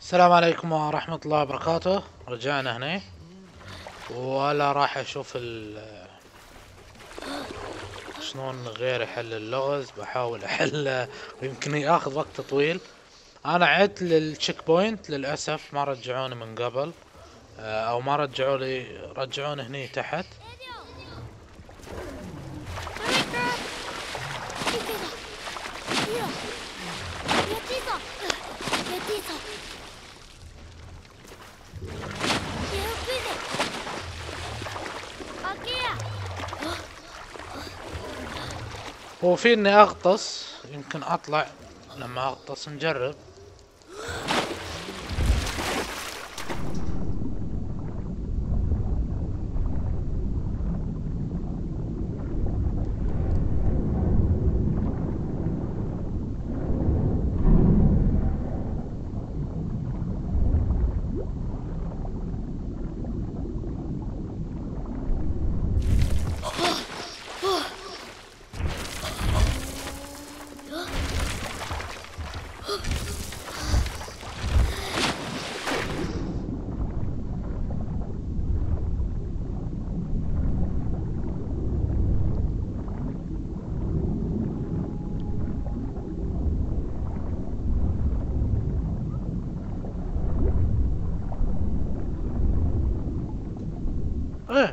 السلام عليكم ورحمة الله وبركاته. رجعنا هنا ولا راح اشوف شلون غير يحل اللغز. بحاول احله ويمكن ياخذ وقت طويل. انا عدت للتشيك بوينت، للاسف ما رجعوني من قبل، او ما رجعوني هني تحت. هو في اني اغطس، يمكن اطلع. لما اغطس نجرب. ايه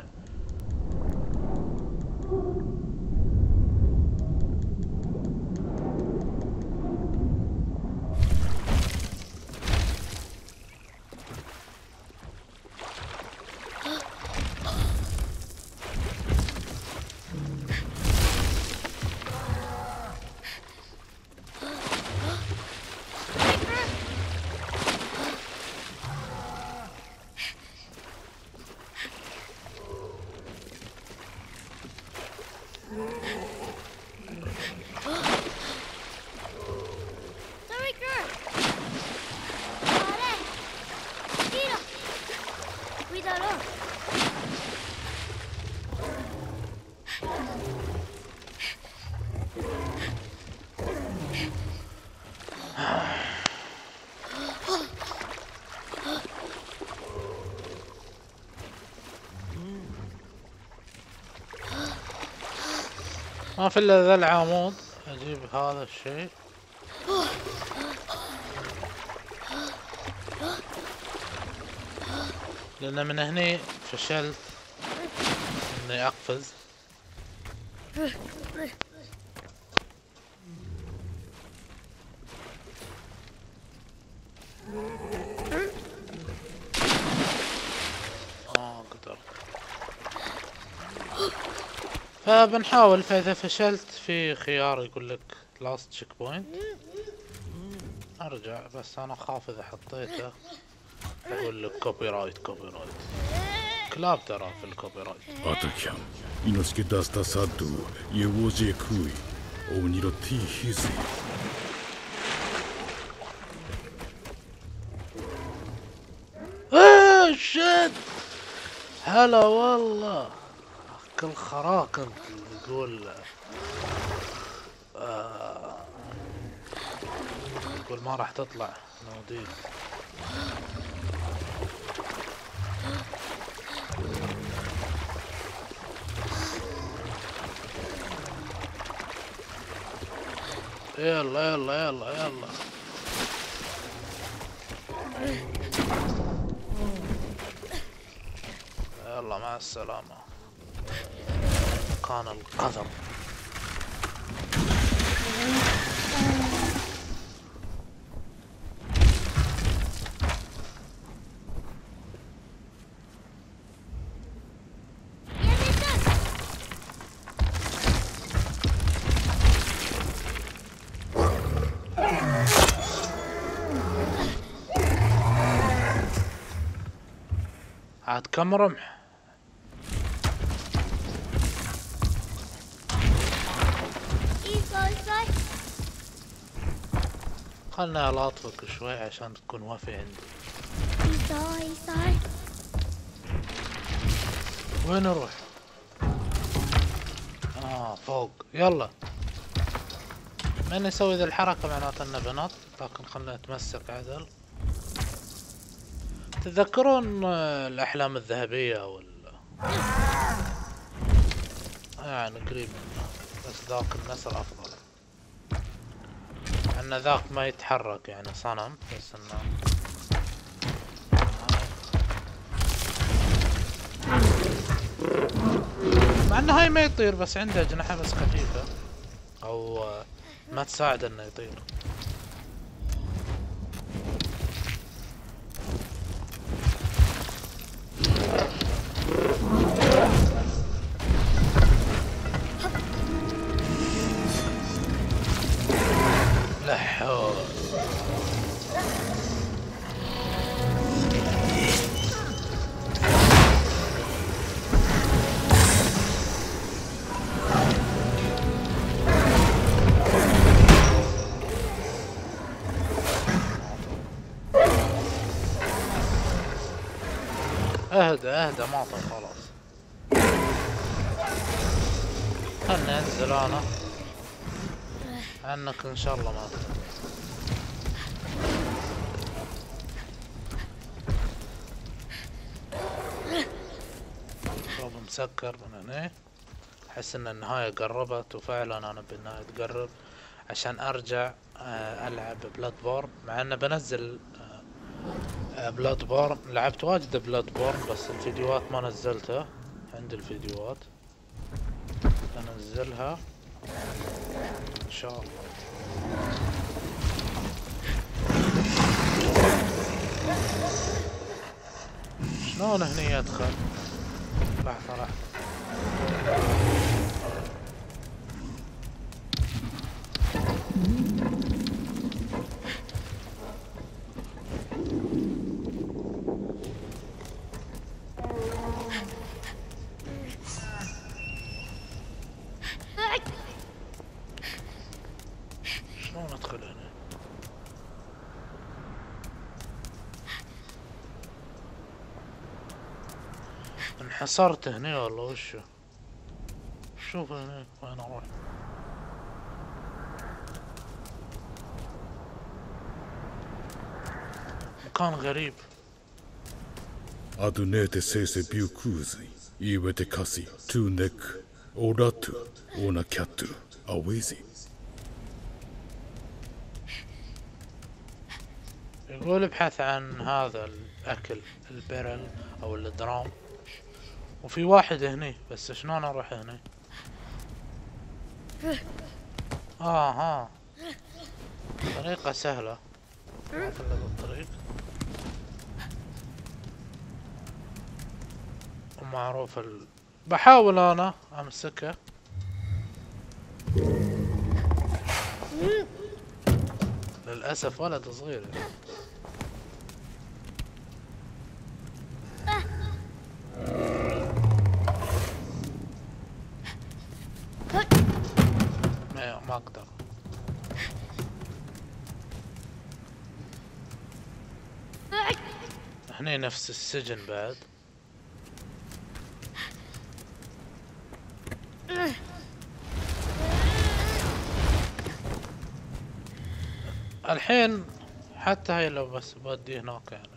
ما في الا ذا العمود. اجيب هذا الشيء. لان من هني فشلت اني اقفز. ما قدرت. فبنحاول، فاذا فشلت في خيار يقول لك لاست تشيك بوينت ارجع. بس انا خاف اذا حطيته يقول لك كوبي رايت. كلاب ترى في الكوبي رايت. Atakian, Inosuke dasta saddu, Yewoje kui, Oniro ti hizi. شت هلا والله. كل خراقم يقول يقول ما راح تطلع نوديك. يلا يلا يلا يلا. يلا مع السلامة. كان القدر. عاد كم رمح؟ خلنا الاطفك شوي عشان تكون وافي عندي. وين نروح؟ فوق. يلا. من يسوي ذي الحركة معناته انه بنط، لكن خلنا نتمسك عدل. تذكرون الأحلام الذهبية يعني قريب منه، بس ذاك النسر أفضل. أن ذاك ما يتحرك يعني صنم، بس إنه مع إنه هاي ما يطير، بس عنده أجنحة بس خفيفة، أو ما تساعد إنه يطير. لا حول. اهدى اهدى معطل خلاص. خلني انزل انا عنك ان شاء الله ما تنزل. شوف مسكر من هنا، احس ان النهاية قربت، وفعلا انا بالنهاية تقرب عشان ارجع العب بلاد بورن. مع انه بنزل بلاد بورن، لعبت واجد بلاد بورن بس الفيديوهات ما نزلتها. عندي الفيديوهات بنزلها ان شاء الله. شلون هني يدخل؟ لحظة لحظة. شلون ادخل هنا؟ انحصرت هنا والله وشو؟ شوف هنا وين اروح؟ مكان غريب. Adunete sese biukuzi, iwete kasi, tu nek, oratu, ona kyatu, awezi. يقول ابحث عن هذا الاكل، البرل او الدرام، وفي واحد هني، بس شلون اروح هني؟ ها طريقة سهلة، ما في الا الطريق ومعروف بحاول انا امسكه. للاسف ولد صغير. ما اقدر. هني نفس السجن بعد. الحين حتى هاي لو بس بودي هناك يعني.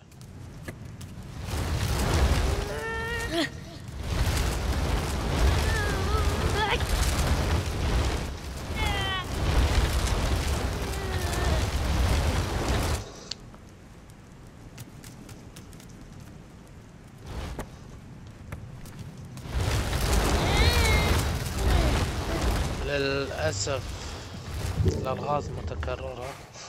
للأسف الألغاز متكررة.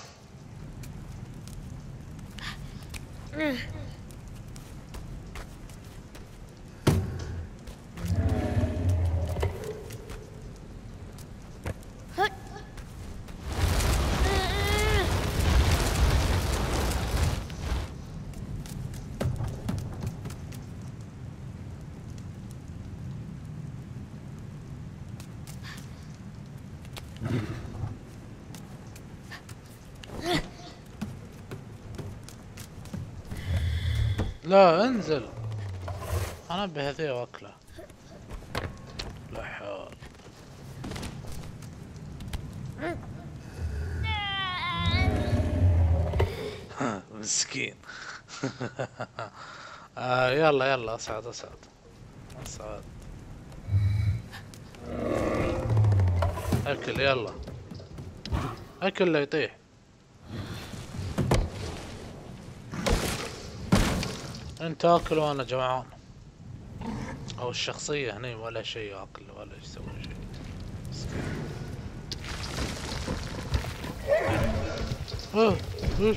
لا انزل، انا بهذي واكله. لا حول. مسكين. يلا يلا اصعد اصعد اصعد. اكل يلا، اكل لا يطيح. انت اكل وانا جوعان. او الشخصية هني ولا شيء اكل ولا يسوي شيء. ايش؟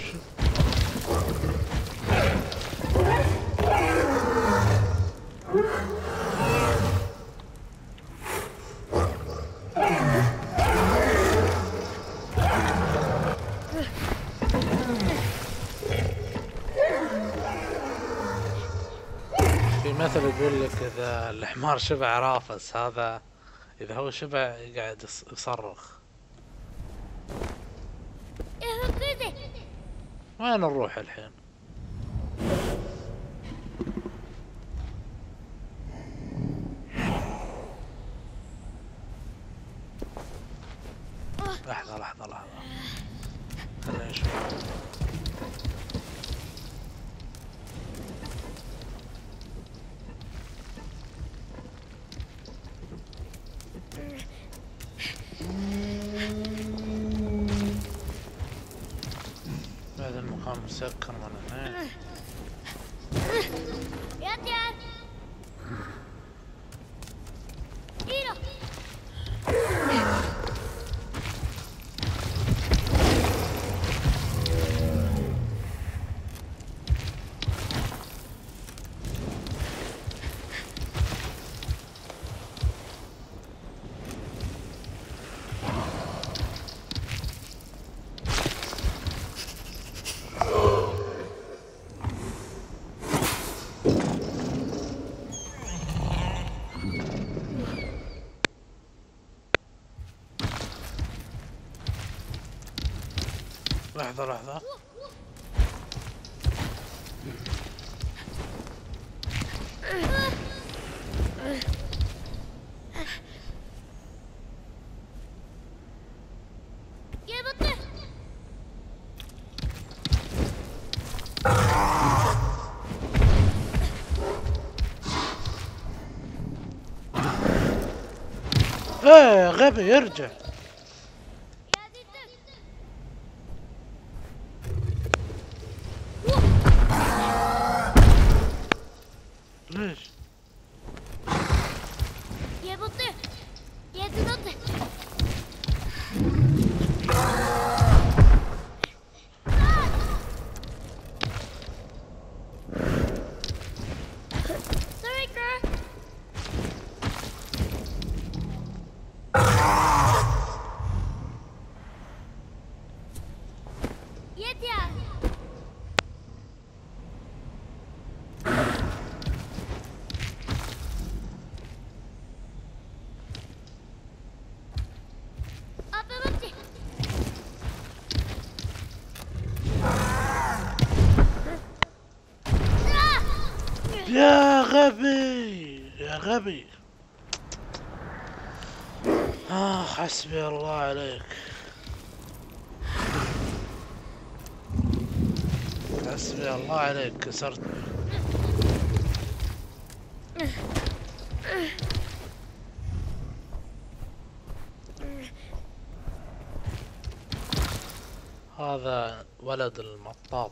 في مثل يقول لك اذا الحمار شبع رافس، هذا اذا هو شبع يقعد يصرخ. وين نروح الحين؟ لحظة لحظة لحظة، خلينا نشوف. هذا المكان مسكر من هنا. لحظة لحظة، ايه غبي ارجع. ليش؟ يا غبي يا غبي. حسبي الله عليك، حسبي الله عليك، كسرتني. هذا ولد المطاط.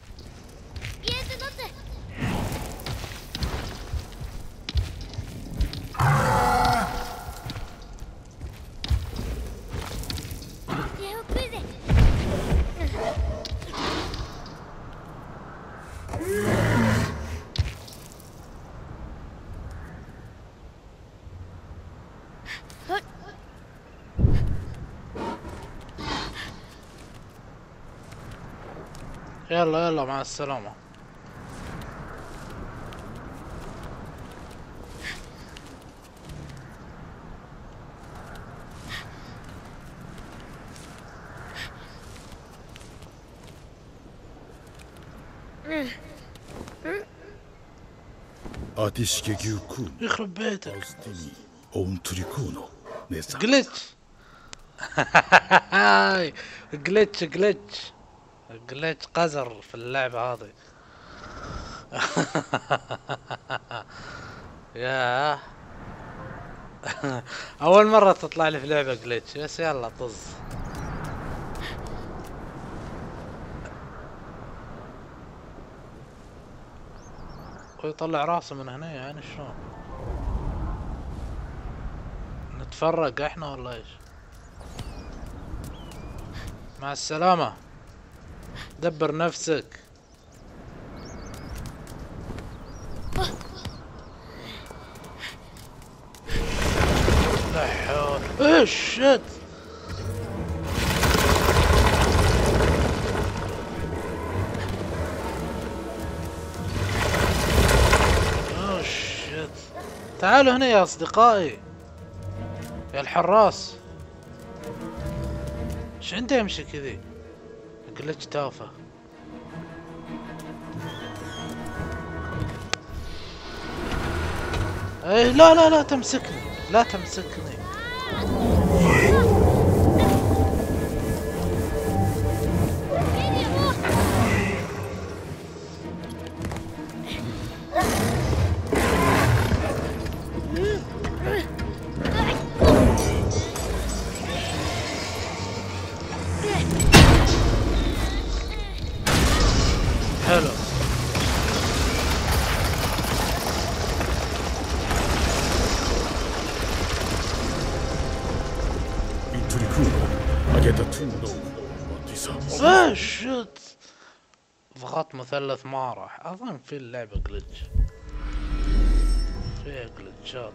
يلا يلا مع السلامة. يخرب بيتك. جلتش. جلتش جلتش جلتش قذر في اللعبة هذه. ياه. اول مرة تطلع لي في لعبة جليتش، بس يلا طز. ويطلع راسه من هنا يعني شلون؟ نتفرق احنا ولا ايش؟ مع السلامة، دبر نفسك. لا حول. ايش شت. تعالوا هنا يا اصدقائي، يا الحراس. ايش عنده يمشي كذي؟ جلتش تافه. ايه لا لا لا تمسكني، لا تمسكني. حلو. شت. ضغط مثلث ما راح. اظن في اللعبة جلتش، فيها جلتشات.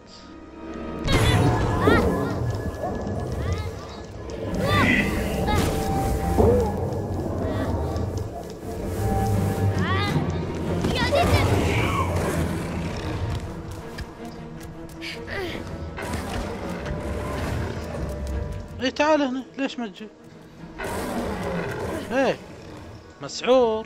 ايه تعال هنا، ليش ما تجي؟ ايه مسعور.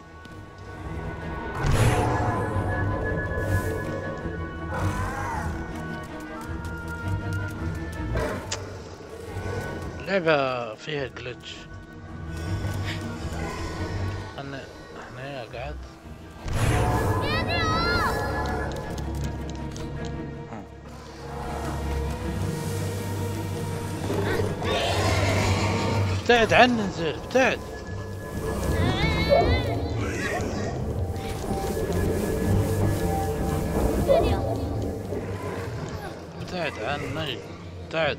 اللعبة فيها جلتش. انا هنا قاعد. ابتعد عني، انزل ابتعد. ابتعد عني، ابتعد.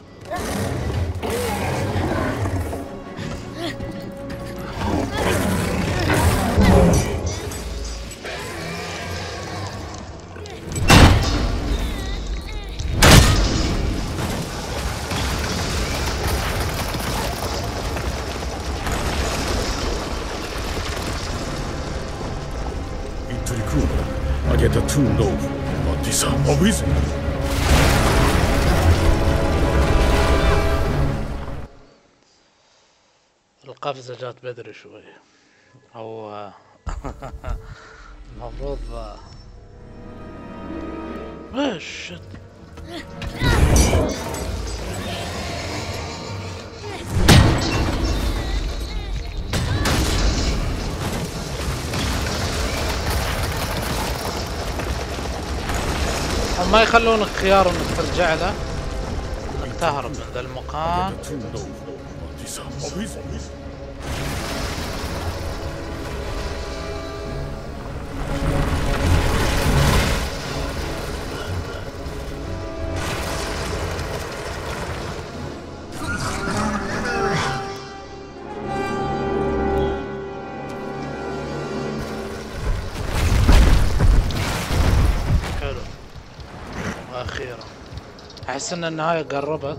Get a tune over. What is up? Oh, is it? القفزة جات بدري شوي، او المفروض. ايش ما يخلونك خيار انك ترجع له، انك تهرب من ذا المكان. أخيرا أحس أن النهاية قربت.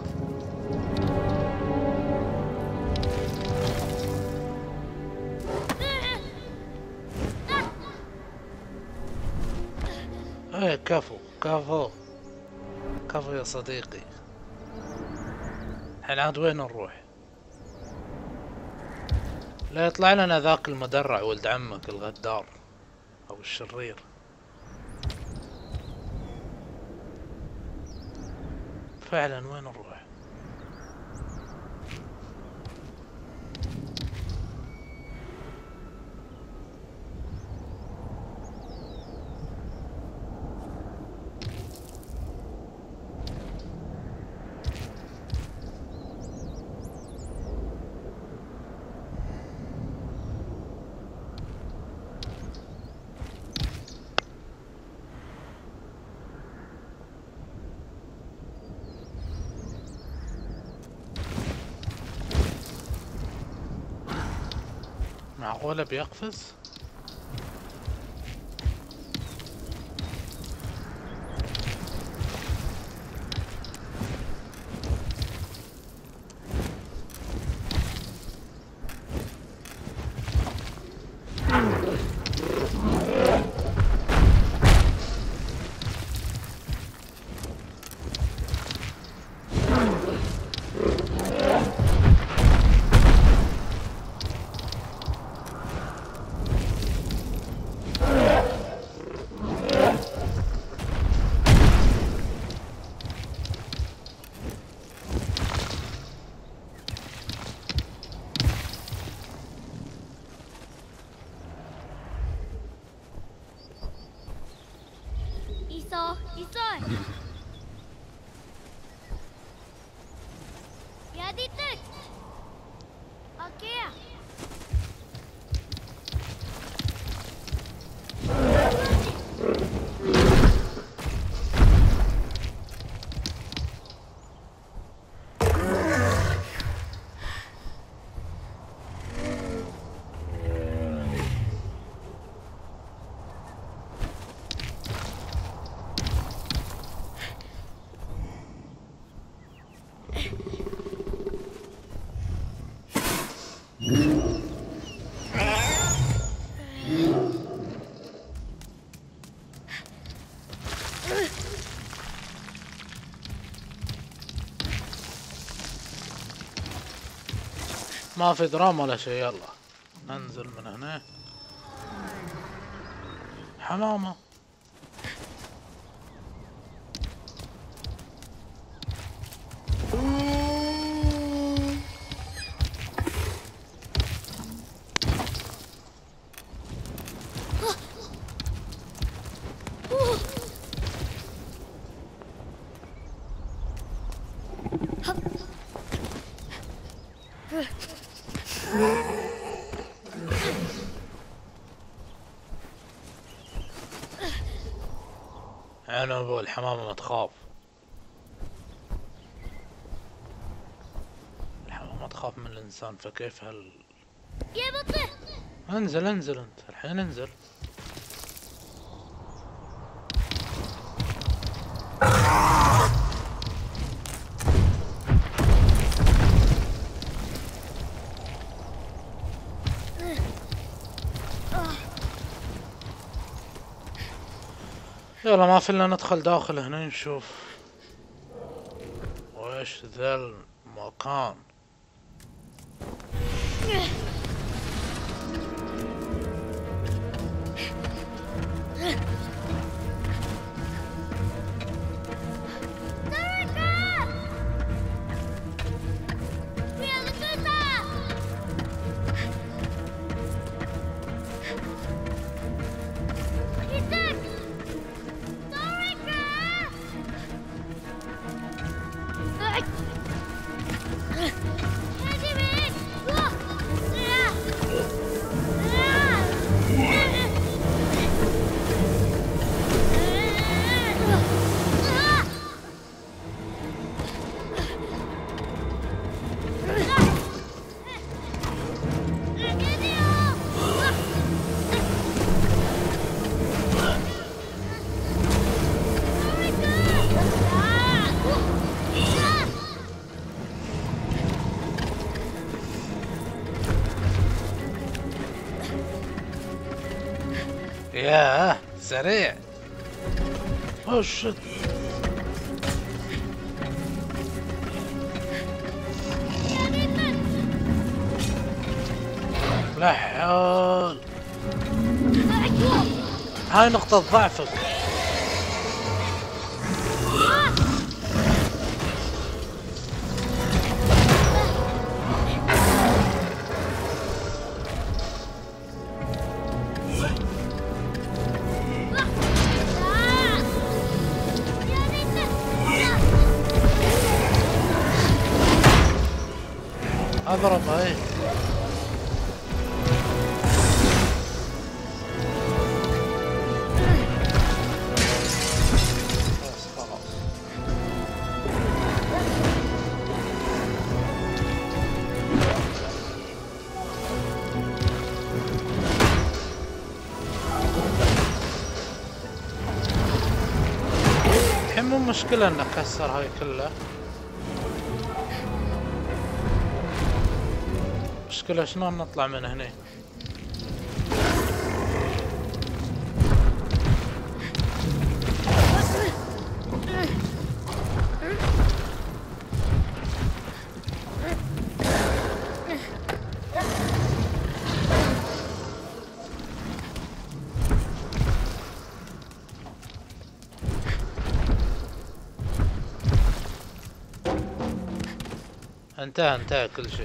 إيه كفو كفو كفو يا صديقي. الحين عاد وين نروح؟ لا يطلع لنا ذاك المدرع ولد عمك الغدار أو الشرير. فعلا وين نروح؟ معقولة بيقفز؟ ما في دراما ولا شيء. يلا ننزل من هنا. حمامة. انا ابو الحمامة ما تخاف. الحمامة تخاف من الانسان، فكيف هل يا بطل انزل انزل انت الحين انزل. يلا ما في الا ندخل داخل هنا نشوف ويش ذا المكان. ياه سريع. وش لا حول. هاي نقطة ضعفك. اضرب هاي. مشكلة ان اكسر هاي كلها. مشكلة شلون نطلع من هنا؟ انتهى كل شيء.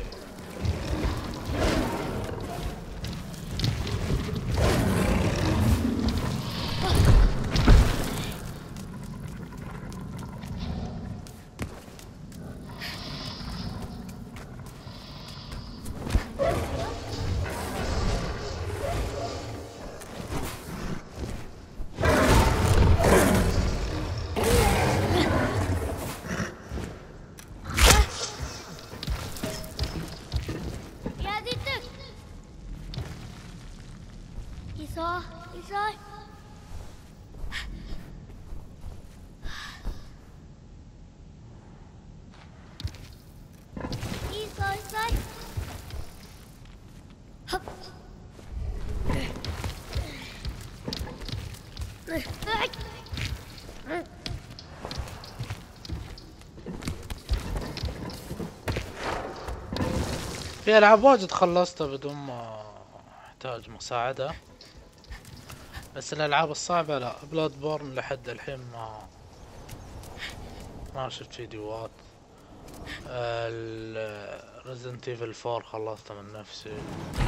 في العاب واجد خلصتها بدون ما احتاج مساعدة، بس الالعاب الصعبة لا. بلاد بورن لحد الحين ما شفت فيديوهات. ريزنت ايفل 4 خلصتها من نفسي.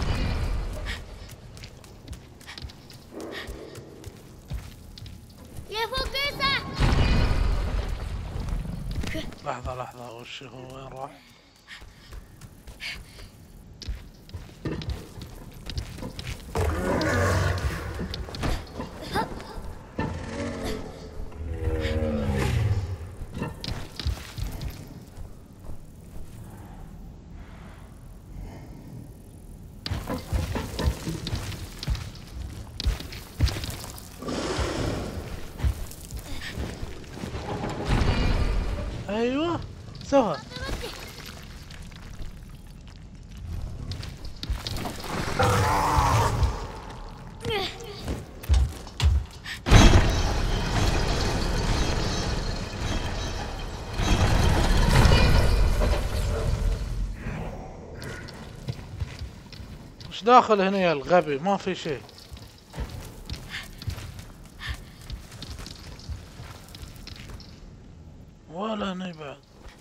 لحظة وش هو؟ وين راح؟ ايوه سوا. وش داخل هنا يا الغبي؟ ما في شيء. ولا هنا بعد.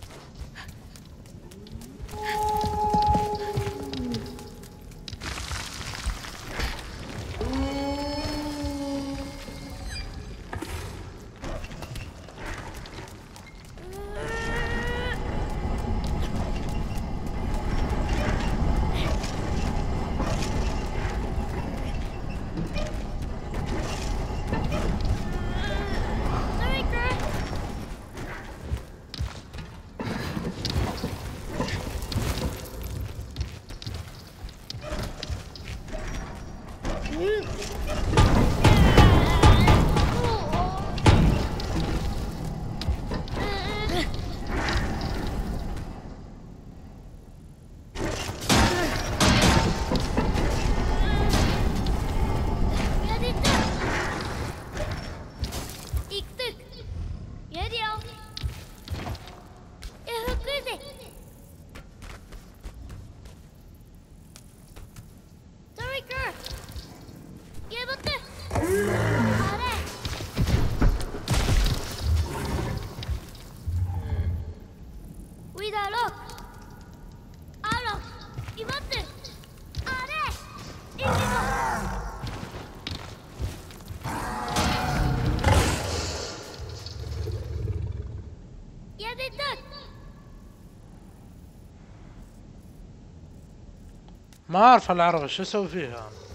ما اعرف العربة شو اسوي فيها انا.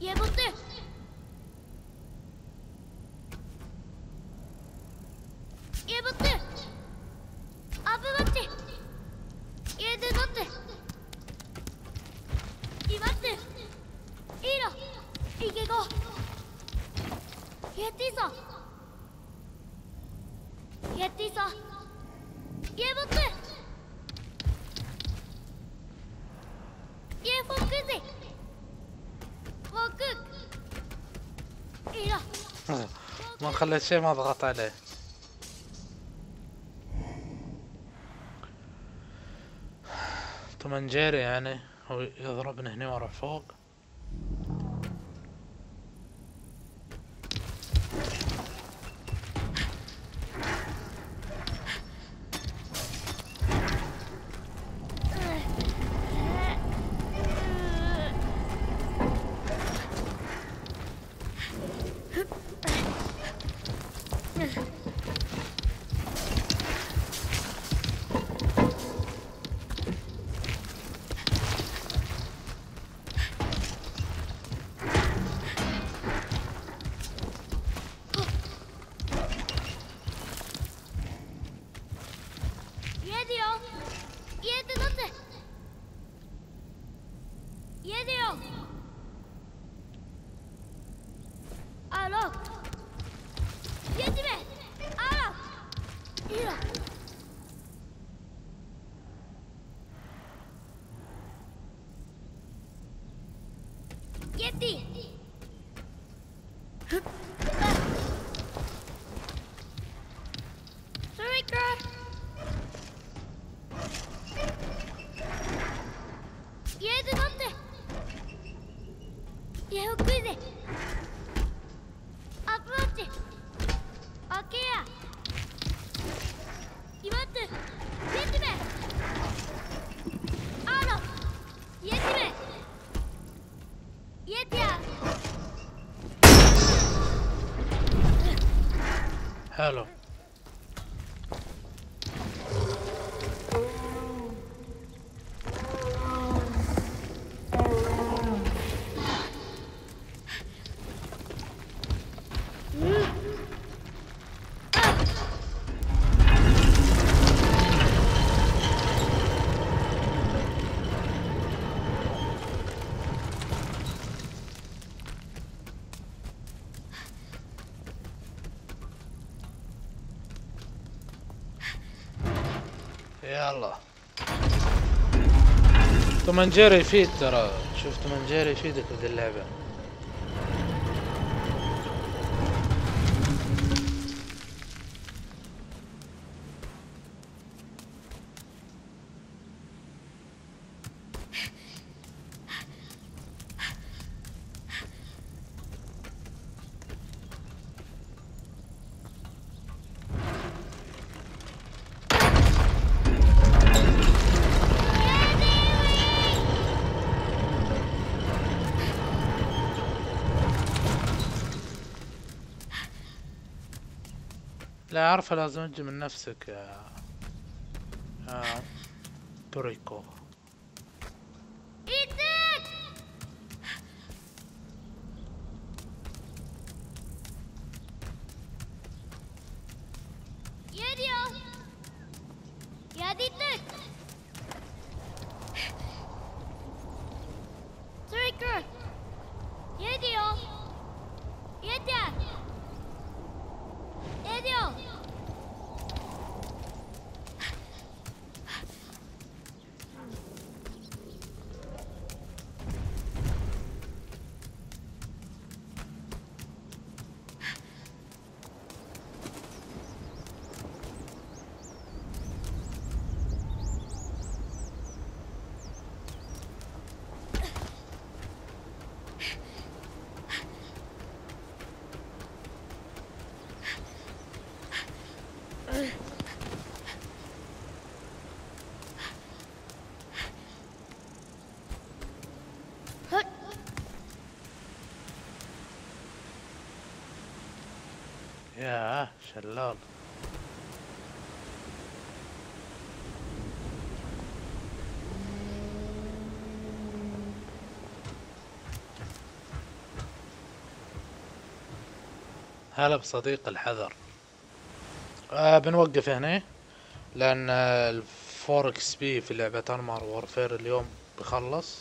얘부터 얘부터 아부부터 얘들부터 이마트 이러 이게고 얘띠서 얘띠서 얘부터 얘 포크지 포크 이러 ما خليت شيء ما ضغط عليه. تومنجيري يعني هو يضربني هنا ورا فوق. 얘들요 얘들부터 얘들요 알아 얘들아 알아 이러 얘띠 Sorry, girl. 얘들한테 얘 흑기지 아프지 아기야 이마트 얘집에 알아 얘집에 얘티야 حلو. يلا تومنجيري يفيد ترى، شوف تومنجيري يفيدك بهذه اللعبة. لا عارفة لازم تجي من نفسك يا بريكو. 이득 얘디요 야디득 트리커 얘디요 얘디야 얘디요 يا شلال. هلا بصديق الحذر. بنوقف هنا لان الفوركس بي في لعبة ارمر وورفير اليوم بخلص.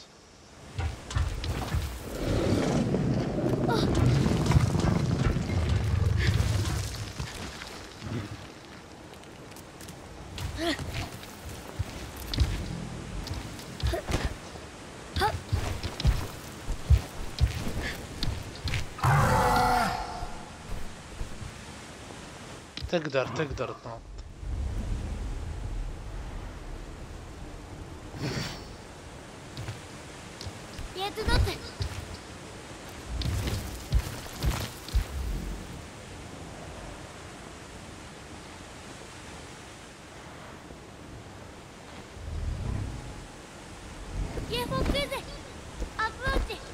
تقدر تنط. Yeah, do nothing. Yeah, focus it. Approach it.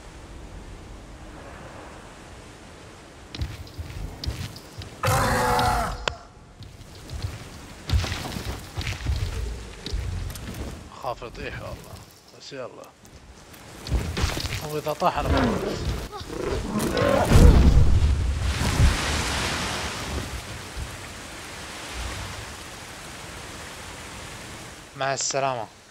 خاف يطيح والله، بس يلا. هو اذا طاح انا بموت. مع السلامة.